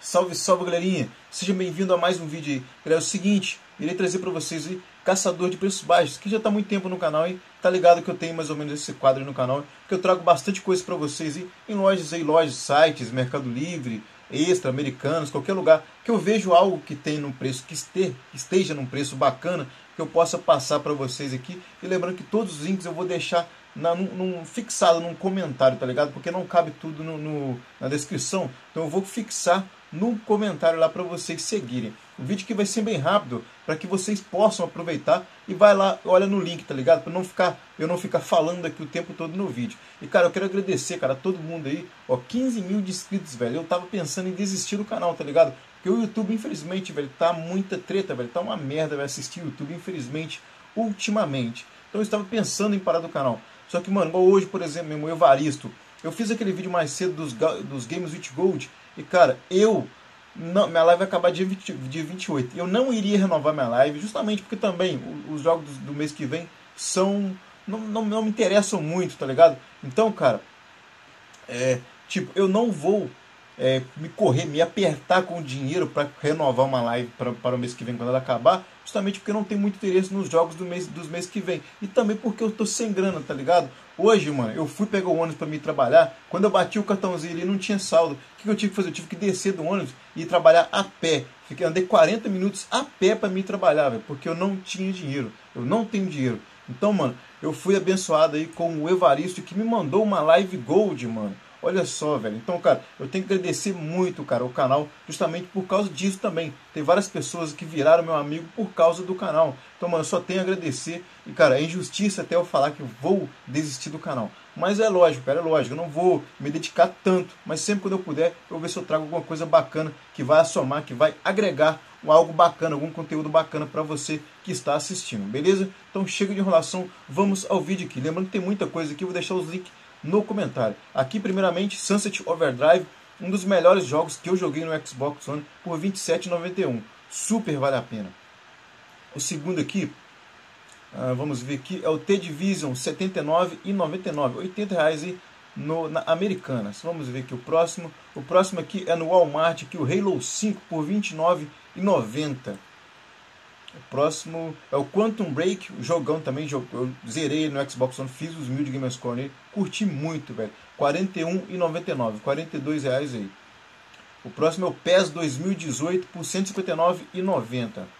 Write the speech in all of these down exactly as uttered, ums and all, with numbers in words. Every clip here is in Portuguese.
Salve, salve, galerinha! Seja bem-vindo a mais um vídeo aí. Galera, é o seguinte, irei trazer para vocês aí Caçador de Preços Baixos, que já está há muito tempo no canal aí, tá ligado que eu tenho mais ou menos esse quadro aí no canal, que eu trago bastante coisa para vocês aí, em lojas aí, lojas, sites, Mercado Livre, Extra, Americanos, qualquer lugar, que eu vejo algo que tem num preço, que este, esteja num preço bacana, que eu possa passar para vocês aqui. E lembrando que todos os links eu vou deixar na, num, num, fixado num comentário, tá ligado? Porque não cabe tudo no, no, na descrição, então eu vou fixar no comentário lá para vocês seguirem. O vídeo aqui vai ser bem rápido, para que vocês possam aproveitar e vai lá, olha no link, tá ligado? Para não ficar, eu não ficar falando aqui o tempo todo no vídeo. E cara, eu quero agradecer, cara, a todo mundo aí, ó, quinze mil de inscritos, velho. Eu tava pensando em desistir do canal, tá ligado? Porque o YouTube, infelizmente, velho, tá muita treta, velho, tá uma merda, velho, assistir o YouTube, infelizmente, ultimamente. Então eu estava pensando em parar do canal. Só que, mano, igual hoje, por exemplo, meu Evaristo, eu fiz aquele vídeo mais cedo dos, dos Games with Gold, e cara, eu... Não, minha live vai acabar dia, vinte, dia vinte e oito. Eu não iria renovar minha live, justamente porque também os jogos do, do mês que vem são. Não, não, não me interessam muito, tá ligado? Então, cara, é, tipo, eu não vou é, me correr, me apertar com dinheiro para renovar uma live pra, para o mês que vem, quando ela acabar, justamente porque eu não tenho muito interesse nos jogos do mês, dos meses que vem. E também porque eu tô sem grana, tá ligado? Hoje, mano, eu fui pegar o ônibus para me trabalhar. Quando eu bati o cartãozinho ali, não tinha saldo. O que eu tive que fazer? Eu tive que descer do ônibus e ir trabalhar a pé. Fiquei, andei quarenta minutos a pé para me trabalhar, velho, porque eu não tinha dinheiro. Eu não tenho dinheiro. Então, mano, eu fui abençoado aí com o Evaristo, que me mandou uma live gold, mano. Olha só, velho. Então, cara, eu tenho que agradecer muito, cara, o canal, justamente por causa disso também. Tem várias pessoas que viraram meu amigo por causa do canal. Então, mano, eu só tenho a agradecer. E, cara, é injustiça até eu falar que eu vou desistir do canal. Mas é lógico, cara, é lógico. Eu não vou me dedicar tanto. Mas sempre quando eu puder, eu vou ver se eu trago alguma coisa bacana que vai assomar, que vai agregar algo bacana, algum conteúdo bacana para você que está assistindo, beleza? Então, chega de enrolação, vamos ao vídeo aqui. Lembrando que tem muita coisa aqui, eu vou deixar os links no comentário. Aqui, primeiramente, Sunset Overdrive, um dos melhores jogos que eu joguei no Xbox One por vinte e sete reais e noventa e um centavos. Super vale a pena. O segundo aqui, uh, vamos ver aqui, é o The Division, setenta e nove reais e noventa e nove centavos, oitenta reais aí no, na Americanas. Vamos ver aqui o próximo. O próximo aqui é no Walmart, aqui, o Halo cinco por vinte e nove reais e noventa centavos. O próximo é o Quantum Break, o jogão também, eu zerei ele no Xbox One, fiz os mil de Gamerscore nele, curti muito, velho. quarenta e um reais e noventa e nove centavos, quarenta e dois reais aí. O próximo é o P E S dois mil e dezoito por cento e cinquenta e nove reais e noventa centavos.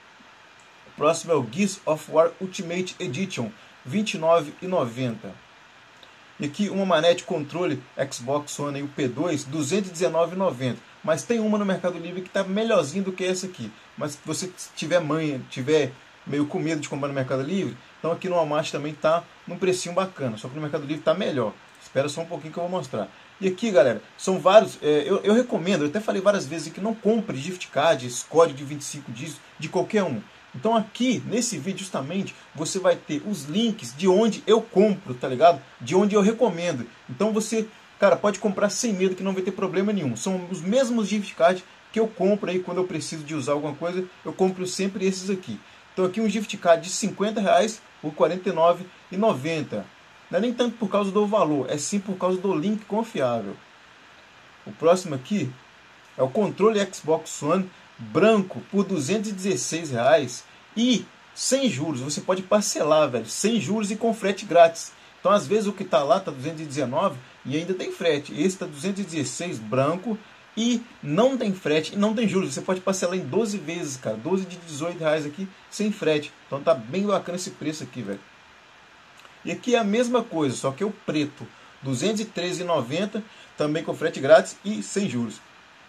O próximo é o Gears of War Ultimate Edition, vinte e nove reais e noventa centavos. E aqui uma manete controle Xbox One, aí, o P dois, duzentos e dezenove reais e noventa centavos. Mas tem uma no Mercado Livre que está melhorzinho do que essa aqui. Mas se você tiver manha, tiver meio com medo de comprar no Mercado Livre, então aqui no Walmart também está num precinho bacana. Só que no Mercado Livre está melhor. Espera só um pouquinho que eu vou mostrar. E aqui, galera, são vários... É, eu, eu recomendo, eu até falei várias vezes que não compre gift cards, código de vinte e cinco dias de qualquer um. Então aqui, nesse vídeo justamente, você vai ter os links de onde eu compro, tá ligado? De onde eu recomendo. Então você... Cara, pode comprar sem medo que não vai ter problema nenhum. São os mesmos gift cards que eu compro aí quando eu preciso de usar alguma coisa. Eu compro sempre esses aqui. Então aqui um gift card de cinquenta reais por quarenta e nove reais e noventa centavos. Não é nem tanto por causa do valor, é sim por causa do link confiável. O próximo aqui é o controle Xbox One branco por duzentos e dezesseis reais e sem juros. Você pode parcelar, velho, sem juros e com frete grátis. Então, às vezes, o que está lá está duzentos e dezenove e ainda tem frete. Esse está duzentos e dezesseis branco e não tem frete e não tem juros. Você pode parcelar em doze vezes, cara. doze de dezoito reais aqui sem frete. Então, tá bem bacana esse preço aqui, velho. E aqui é a mesma coisa, só que é o preto. duzentos e treze reais e noventa centavos, também com frete grátis e sem juros.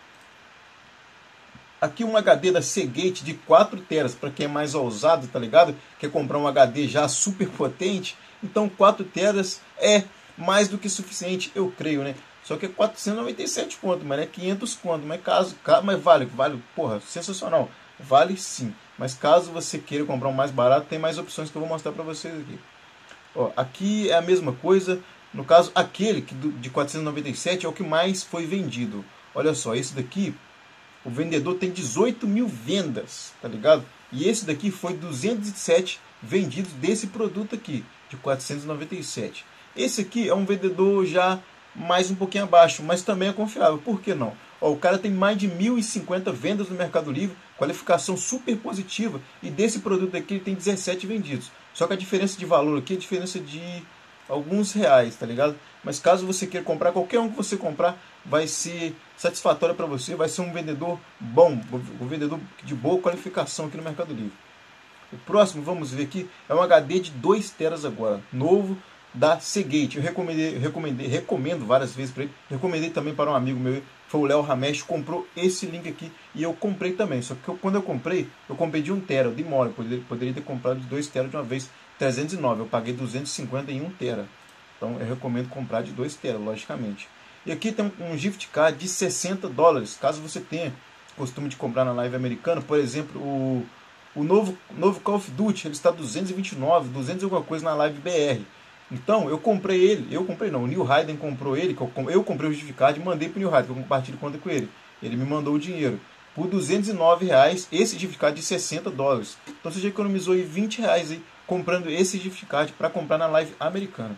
Aqui um H D da Seagate de quatro teras, para quem é mais ousado, tá ligado? Quer comprar um H D já super potente. Então quatro teras é mais do que suficiente, eu creio, né? Só que é quatrocentos e noventa e sete conto, mas é quinhentos conto. Mas caso, mas vale, vale, porra, sensacional. Vale sim. Mas caso você queira comprar um mais barato, tem mais opções que eu vou mostrar para vocês aqui. Ó, aqui é a mesma coisa. No caso, aquele que de quatrocentos e noventa e sete é o que mais foi vendido. Olha só, esse daqui, o vendedor tem dezoito mil vendas, tá ligado? E esse daqui foi duzentos e sete vendidos desse produto aqui, de quatrocentos e noventa e sete. Esse aqui é um vendedor já mais um pouquinho abaixo, mas também é confiável. Por que não? Ó, o cara tem mais de mil e cinquenta vendas no Mercado Livre, qualificação super positiva, e desse produto aqui ele tem dezessete vendidos. Só que a diferença de valor aqui é a diferença de alguns reais, tá ligado? Mas caso você queira comprar, qualquer um que você comprar vai ser satisfatório para você, vai ser um vendedor bom, um vendedor de boa qualificação aqui no Mercado Livre. O próximo, vamos ver aqui, é um H D de dois teras agora, novo, da Seagate. Eu recomendei, recomendei, recomendo várias vezes para ele, recomendei também para um amigo meu, foi o Léo Ramesh, comprou esse link aqui e eu comprei também. Só que eu, quando eu comprei, eu comprei de um tera, de mole, poderia, poderia ter comprado de dois teras de uma vez, trezentos e nove, eu paguei duzentos e cinquenta em um tera. Então eu recomendo comprar de dois teras, logicamente. E aqui tem um gift card de sessenta dólares, caso você tenha costume de comprar na live americana, por exemplo, o, o novo, novo Call of Duty, ele está duzentos e vinte e nove, duzentos e alguma coisa na live B R. Então, eu comprei ele, eu comprei não, o Neil Hayden comprou ele, eu comprei o gift card e mandei para o Neil Hayden, que eu compartilho conta com ele. Ele me mandou o dinheiro por duzentos e nove reais, esse gift card de sessenta dólares. Então você já economizou aí vinte reais aí, comprando esse gift card para comprar na live americana.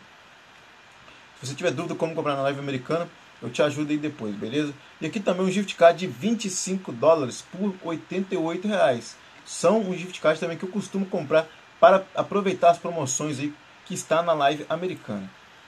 Se você tiver dúvida como comprar na live americana, eu te ajudo aí depois, beleza? E aqui também um gift card de vinte e cinco dólares por oitenta e oito reais. São um gift card também que eu costumo comprar para aproveitar as promoções aí que está na live americana.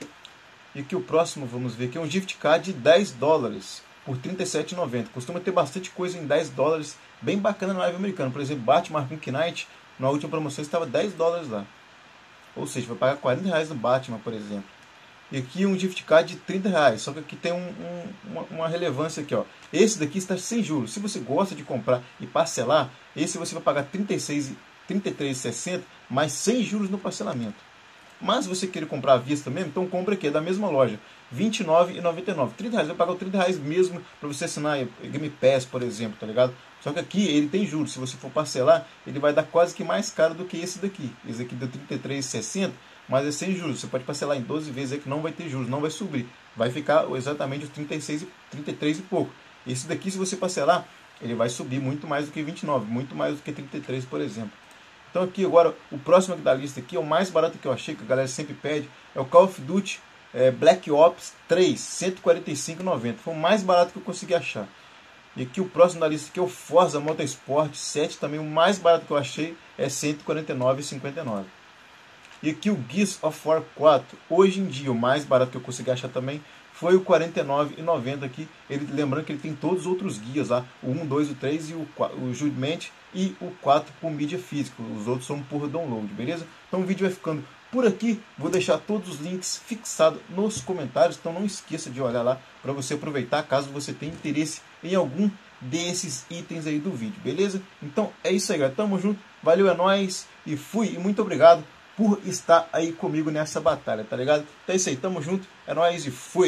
E aqui o próximo, vamos ver aqui, é um gift card de dez dólares por trinta e sete reais e noventa centavos. Costuma ter bastante coisa em dez dólares, bem bacana na live americana. Por exemplo, Batman Arkham Knight, na última promoção estava dez dólares lá. Ou seja, vai pagar quarenta reais no Batman, por exemplo. E aqui um gift card de trinta reais, só que aqui tem um, um, uma, uma relevância aqui, ó. Esse daqui está sem juros. Se você gosta de comprar e parcelar, esse você vai pagar trinta e seis reais, trinta e três reais e sessenta centavos, mais sem juros no parcelamento. Mas se você querer comprar à vista mesmo, então compra aqui, é da mesma loja, vinte e nove reais e noventa e nove centavos. trinta reais, vai pagar trinta reais mesmo para você assinar Game Pass, por exemplo, tá ligado? Só que aqui ele tem juros, se você for parcelar, ele vai dar quase que mais caro do que esse daqui. Esse aqui deu trinta e três reais e sessenta centavos, mas é sem juros. Você pode parcelar em doze vezes aí que não vai ter juros, não vai subir. Vai ficar exatamente os trinta e seis, trinta e três e pouco. Esse daqui, se você parcelar, ele vai subir muito mais do que vinte e nove, muito mais do que trinta e três, por exemplo. Então aqui agora, o próximo aqui da lista aqui, é o mais barato que eu achei, que a galera sempre pede, é o Call of Duty é, Black Ops três, cento e quarenta e cinco reais e noventa centavos. Foi o mais barato que eu consegui achar. E aqui o próximo da lista aqui é o Forza Motorsport sete, também o mais barato que eu achei é cento e quarenta e nove reais e cinquenta e nove centavos. E aqui o Gears of War quatro, hoje em dia o mais barato que eu consegui achar também foi o quarenta e nove reais e noventa centavos aqui. Ele, lembrando que ele tem todos os outros guias lá, o um, dois, o três e o, o Judgment e o quatro por mídia física. Os outros são por download, beleza? Então o vídeo vai ficando por aqui. Vou deixar todos os links fixados nos comentários, então não esqueça de olhar lá para você aproveitar caso você tenha interesse em algum desses itens aí do vídeo, beleza? Então é isso aí, galera. Tamo junto, valeu, é nóis e fui. E muito obrigado por estar aí comigo nessa batalha, tá ligado? Então é isso aí, tamo junto, é nóis e fui!